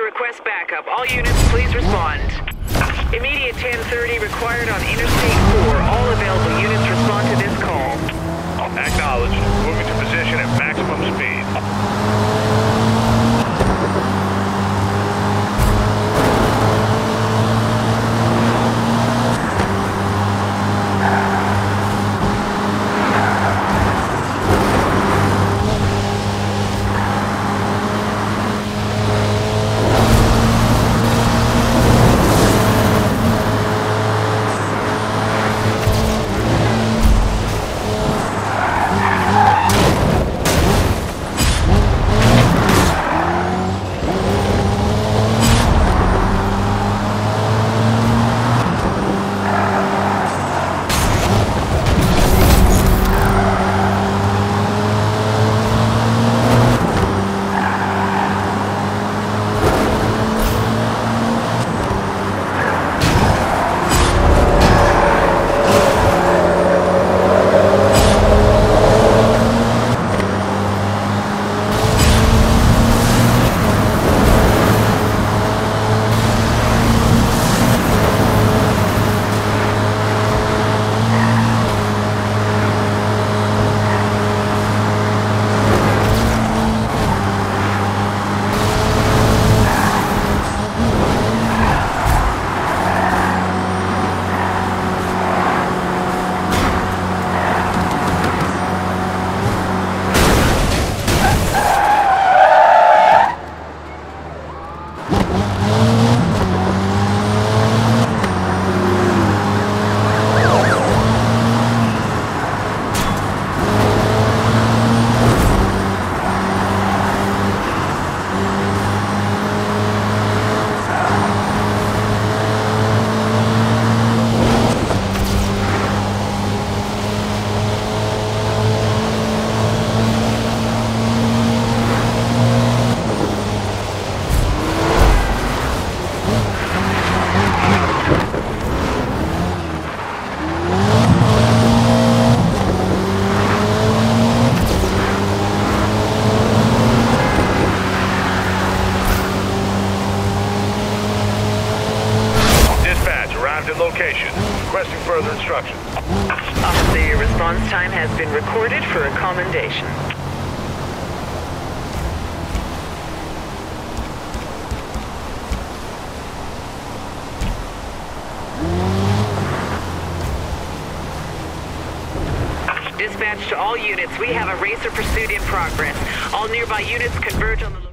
request backup. All units, please respond. Immediate 1030 required on Interstate 4. All available units respond to this call. Acknowledged. Moving to position at maximum speed. Location. Requesting further instructions. Officer, your response time has been recorded for a commendation. Dispatch to all units. We have a racer pursuit in progress. All nearby units converge on the